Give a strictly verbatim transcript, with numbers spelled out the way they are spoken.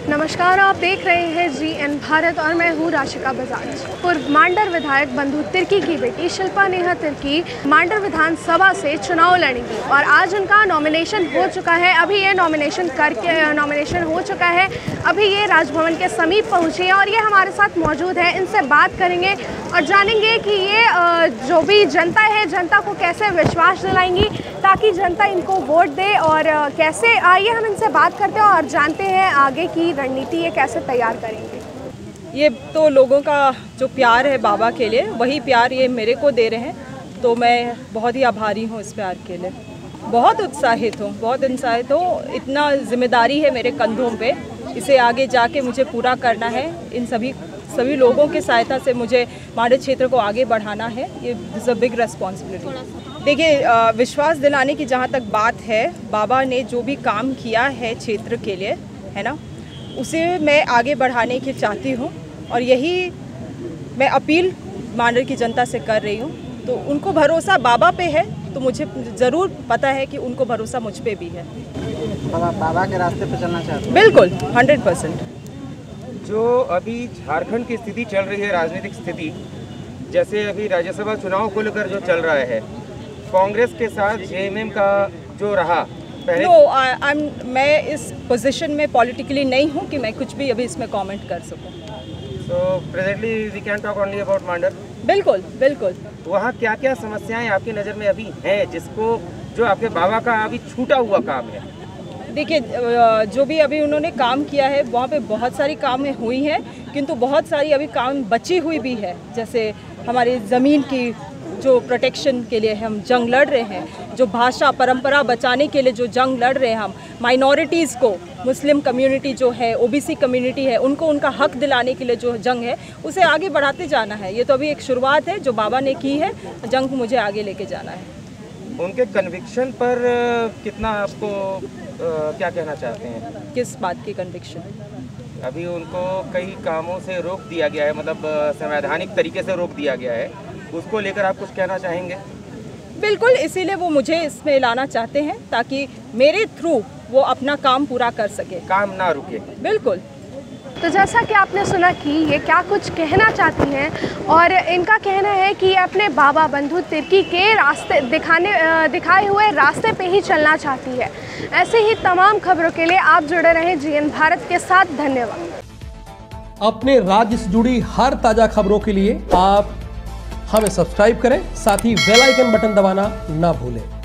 नमस्कार, आप देख रहे हैं जी एन भारत और मैं हूँ राशिका बजाज। पूर्व मांडर विधायक बंधु तिर्की की बेटी शिल्पा नेहा तिर्की मांडर विधानसभा से चुनाव लड़ेंगी और आज उनका नॉमिनेशन हो चुका है। अभी ये नॉमिनेशन करके नॉमिनेशन हो चुका है। अभी ये राजभवन के समीप पहुँची हैं और ये हमारे साथ मौजूद है। इनसे बात करेंगे और जानेंगे कि ये जो भी जनता है, जनता को कैसे विश्वास दिलाएंगी ताकि जनता इनको वोट दे और कैसे। आइए हम इनसे बात करते हैं और जानते हैं आगे की रणनीति ये कैसे तैयार करेंगे। ये तो लोगों का जो प्यार है बाबा के लिए, वही प्यार ये मेरे को दे रहे हैं, तो मैं बहुत ही आभारी हूँ इस प्यार के लिए। बहुत उत्साहित हूँ, बहुत उत्साहित हूँ। इतना जिम्मेदारी है मेरे कंधों पे, इसे आगे जाके मुझे पूरा करना है। इन सभी सभी लोगों की सहायता से मुझे मांडर क्षेत्र को आगे बढ़ाना है। ये इज़ अ बिग रेस्पॉन्सिबिलिटी। देखिए, विश्वास दिलाने की जहाँ तक बात है, बाबा ने जो भी काम किया है क्षेत्र के लिए, है ना, उसे मैं आगे बढ़ाने की चाहती हूँ और यही मैं अपील मांडर की जनता से कर रही हूँ। तो उनको भरोसा बाबा पे है, तो मुझे ज़रूर पता है कि उनको भरोसा मुझ पे भी है। बाबा बाबा के रास्ते पे चलना चाहते हैं? बिल्कुल, हंड्रेड परसेंट। जो अभी झारखंड की स्थिति चल रही है, राजनीतिक स्थिति, जैसे अभी राज्यसभा चुनाव को लेकर जो चल रहा है, कांग्रेस के साथ जेएमएम का जो रहा पहले। नो, आई एम मैं इस पोजीशन में पॉलिटिकली नहीं हूँ कि मैं कुछ भी अभी इसमें कमेंट कर सकूँ। So presently we can talk only about Mandar. बिल्कुल बिल्कुल। वहाँ क्या क्या समस्याएं आपकी नज़र में अभी हैं, जिसको जो आपके बाबा का अभी छूटा हुआ काम है? देखिए, जो भी अभी उन्होंने काम किया है वहाँ पे बहुत सारी काम हुई हैं, किंतु बहुत सारी अभी काम बची हुई भी है। जैसे हमारी ज़मीन की जो प्रोटेक्शन के लिए हम जंग लड़ रहे हैं, जो भाषा परंपरा बचाने के लिए जो जंग लड़ रहे हैं हम, माइनॉरिटीज़ को, मुस्लिम कम्युनिटी जो है, ओबीसी कम्युनिटी है, उनको उनका हक दिलाने के लिए जो जंग है, उसे आगे बढ़ाते जाना है। ये तो अभी एक शुरुआत है जो बाबा ने की है, जंग को मुझे आगे लेके जाना है। उनके कन्विक्शन पर कितना आपको आ, क्या कहना चाहते हैं? किस बात की कन्विक्शन? अभी उनको कई कामों से रोक दिया गया है, मतलब संवैधानिक तरीके से रोक दिया गया है, उसको लेकर आप कुछ कहना चाहेंगे? बिल्कुल, इसीलिए वो मुझे इसमें लाना चाहते हैं ताकि मेरे थ्रू वो अपना काम पूरा कर सके, काम ना रुके। बिल्कुल। तो जैसा कि आपने सुना कि ये क्या कुछ कहना चाहती हैं और इनका कहना है कि ये अपने बाबा बंधु तिर्की के रास्ते दिखाने दिखाए हुए रास्ते पे ही चलना चाहती है। ऐसे ही तमाम खबरों के लिए आप जुड़े रहें जी एन भारत के साथ। धन्यवाद। अपने राज्य से जुड़ी हर ताजा खबरों के लिए आप हमें सब्सक्राइब करें, साथ ही बेल आइकन बटन दबाना ना भूलें।